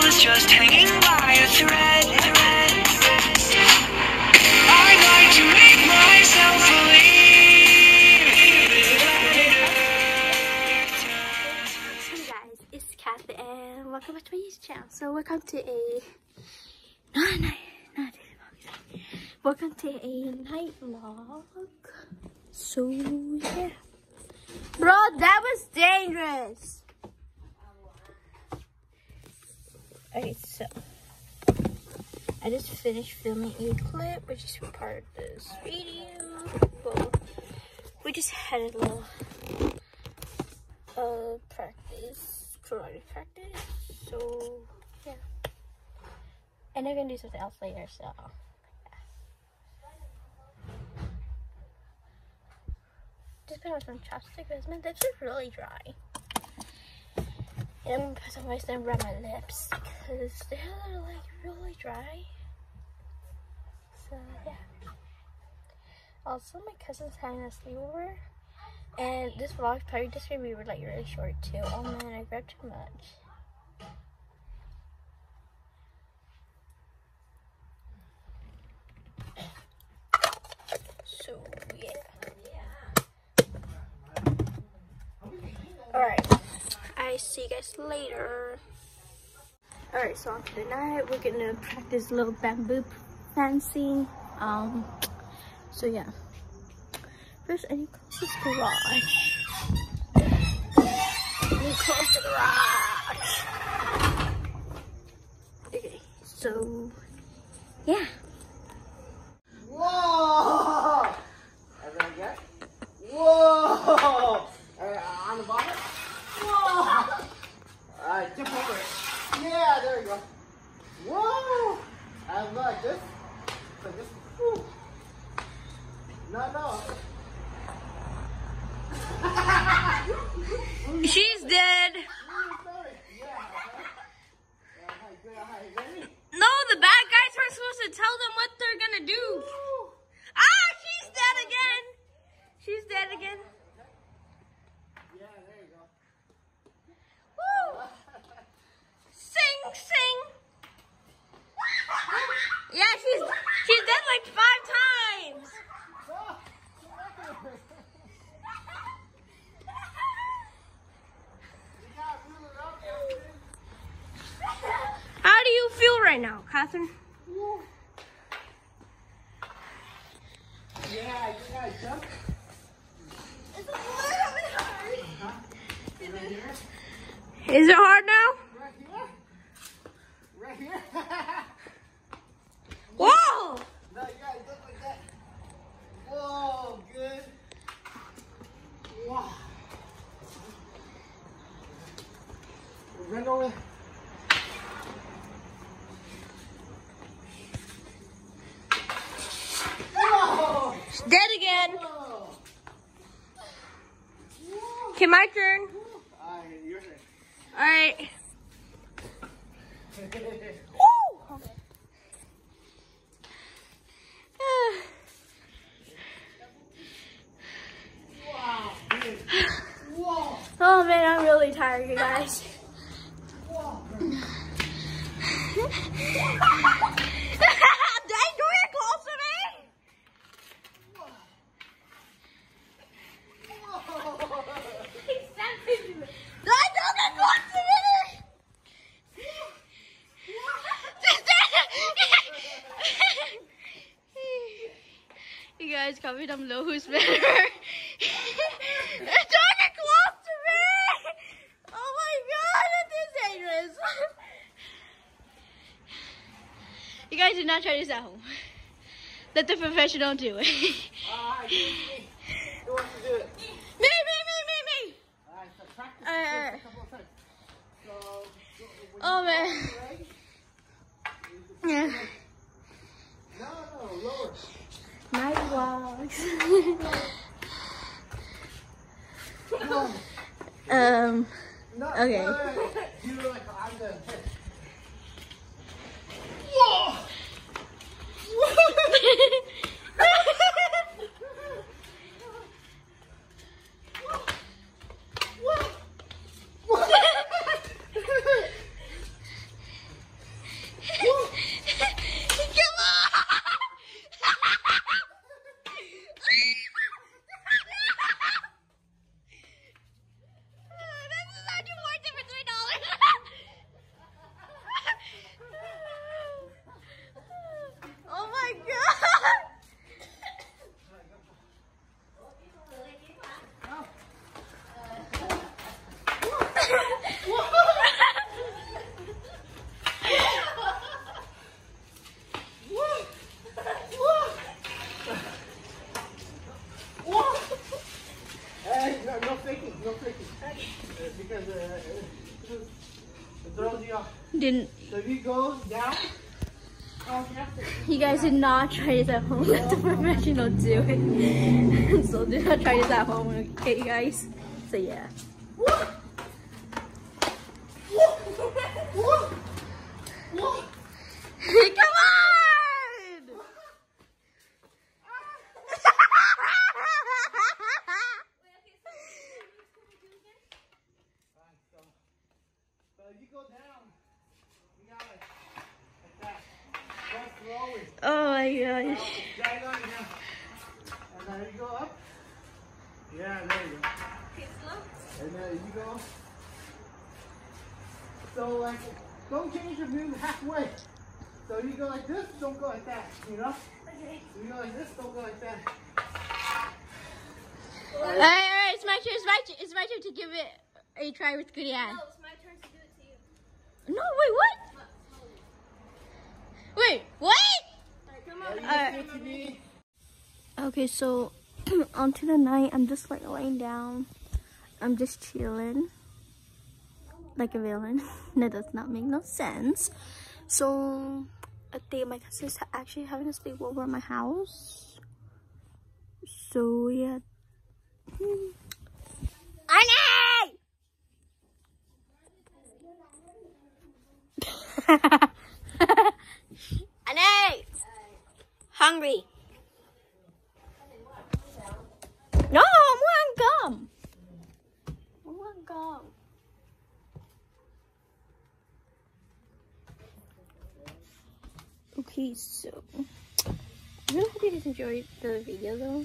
was just hanging by a thread. I'd like to make myself believe. Hey guys, it's Kathy and welcome back to my YouTube channel. So welcome to a welcome to a night vlog. So yeah. Bro, that was dangerous. Okay, so I just finished filming a clip, which is part of this video. Well, we just had a little karate practice. So yeah, and they're gonna do something else later. So yeah. Just put on some chapstick because my lips are really dry. And I'm gonna put some moisturizer around my lips because they're like really dry. So yeah. Also, my cousin's having a sleepover, and this vlog's probably just gonna be like really short too. Oh man, I grabbed too much. So yeah. Alright, I see you guys later. Alright, so on tonight we're gonna practice a little bamboo dancing. So yeah. First, I need to close this garage. I need to close the garage. Okay, so yeah. Whoa! Everyone get? Whoa! On the bottom? Whoa! Alright, jump over it. Yeah, there we go. Whoa! And look, just like this. Whew. No. She's dead. No, the bad guys aren't supposed to tell them what they're gonna do. Ah, she's dead again. She's dead again. Yeah, there you go. Woo! Sing, sing. Yeah, she's dead like 5 times. How do you feel right now, Kathrine? Yeah, you gotta jump. It's a little bit hard. Huh? Right here? Is it hard now? Right here? Right here? Whoa! No, you gotta jump like that. Whoa, good. Wow. Run over. Whoa! She's dead again. Whoa. Okay, my turn. Alright, your turn. Alright. Wow, good. Whoa. Oh man, I'm really tired, you guys. Whoa. Dang, do it close to me. Don't get close to me. You guys, comment down below who's better. Don't get close to me. Oh my god, this is dangerous. You guys do not try this at home. Let the professional do it. Alright, who wants to do it? Me. Alright, so practice a couple of times. So, Oh man. Yeah. No, lower. My vlogs. No, Okay. No. You were like, I'm done. Whoa! Didn't. So if you go down, You guys did not try this at home. Let the professional do it. So do not try this at home, okay, you guys? So yeah. Come on! So you go down. You got it. Like that. Go slowly. Oh my gosh. Drag on again. And then you go up. Yeah, there you go. And then you go. So like, don't change your view halfway. So you go like this, don't go like that, you know? Okay. You go like this, don't go like that. Alright, it's my turn. It's my turn to give it a try with Goody Ann. No, it's my turn to do it to you. No, wait, what? Wait, what? Alright, come on. Okay, so onto the night. I'm just like laying down. I'm just chilling like a villain. That does not make no sense. So I think my cousin's actually having a sleepover at my house. So yeah. Annie! Annie! Hungry. No, I want gum. I want gum. Okay, so I really hope you guys enjoyed the video though.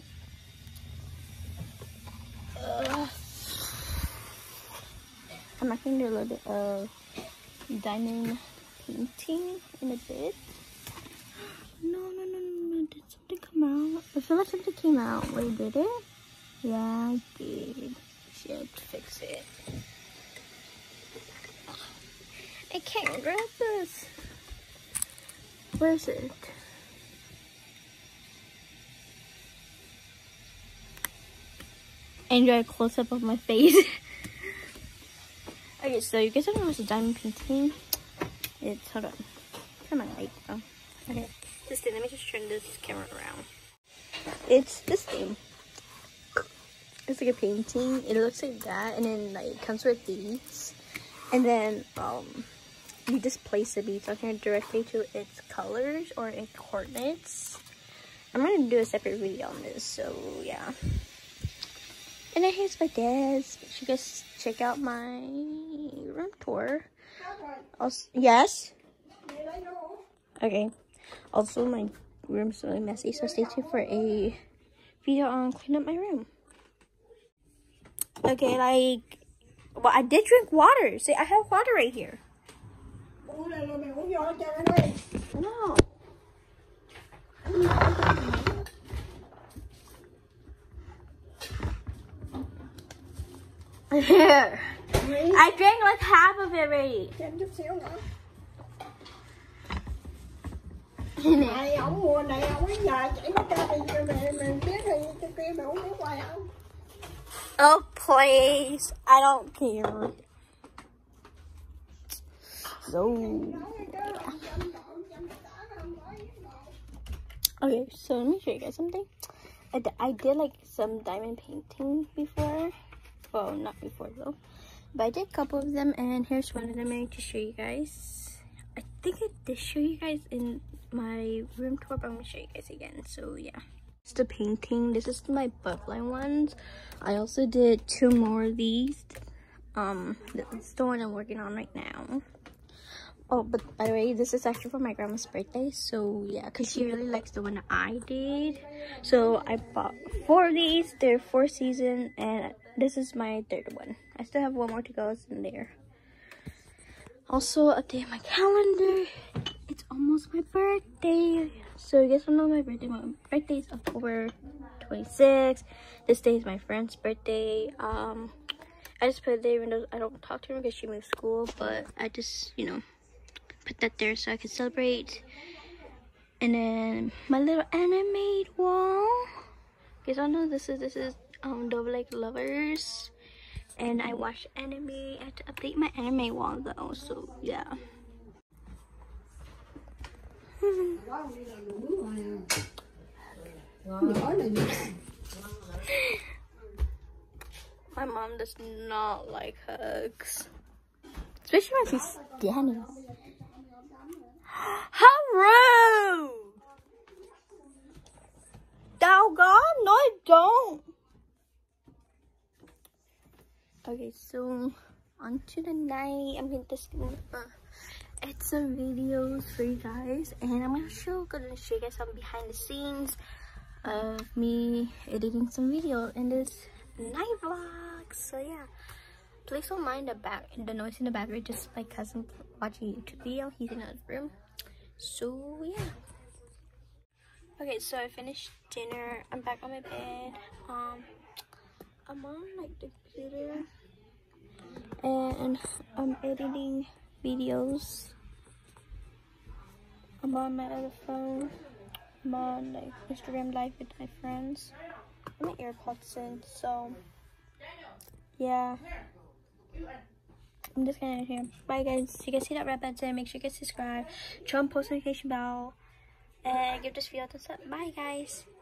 I'm actually gonna do a little bit of diamond painting in a bit. No. Did something come out? I feel like something came out. Wait, did it? Yeah, I did. Should fix it. I can't grab this. Where is it? Enjoy a close-up of my face. Okay, so you guys don't know what's a diamond painting? It's, hold on. Turn my light on. Okay, this thing, let me just turn this camera around. It's this thing. It's like a painting. It looks like that, and then like it comes with these. And then you just place the beads on here directly to its colors or its coordinates. I'm gonna do a separate video on this, so yeah. And then here's my desk. You should guys check out my room tour. Also, yes? Okay. Also, my room's really messy, so stay tuned for a video on cleaning up my room. Okay, like, well, I did drink water. See, I have water right here. No. Here. I drank like half of it already. Này, ổng mùa này ổng ấy giờ chỉ có cho mình biết thì cái kia mà ổng biết hoài không? Oh, please. I don't care. So. Okay, so let me show you guys something. I did like some diamond painting before. Well, not before though. But I did a couple of them, and here's one of them I need to show you guys. I think I did show you guys in my room tour, but I'm gonna show you guys again. So yeah, it's the painting. This is my butterfly ones. I also did 2 more of these. This is the one I'm working on right now. Oh, but by the way, this is actually for my grandma's birthday. So yeah, because she really likes the one I did. So I bought 4 of these. They're 4 season, and this is my 3rd one. I still have 1 more to go. It's in there. Also, update my calendar. It's almost my birthday. So you guys don't know my birthday. My birthday is October 26th. This day is my friend's birthday. I just put it there even though I don't talk to her because she moved school. But I just, you know, put that there so I can celebrate. And then my little anime wall. You guys all know this is Double Like Lovers. And I watch anime. I have to update my anime wall though, so yeah. con đi là đủ mà. Nhỏ này nữa. My mom does not like hugs. Especially when she's standing. How rude! Doggone, no I don't. Okay, so on to the night. I'm going to edit some videos for you guys, and I'm gonna show you guys some behind the scenes of me editing some video in this night vlog. So yeah, please don't mind the noise in the background. Just my cousin watching a YouTube video. He's in another room. So yeah. Okay, so I finished dinner. I'm back on my bed. I'm on like the computer and I'm editing videos. I'm on my other phone. I'm on like Instagram Live with my friends. I have my AirPods in, so yeah. I'm just gonna end here. Bye guys. You guys see that red button? Make sure you guys subscribe, turn on post notification bell, and give this video a thumbs up. Bye guys.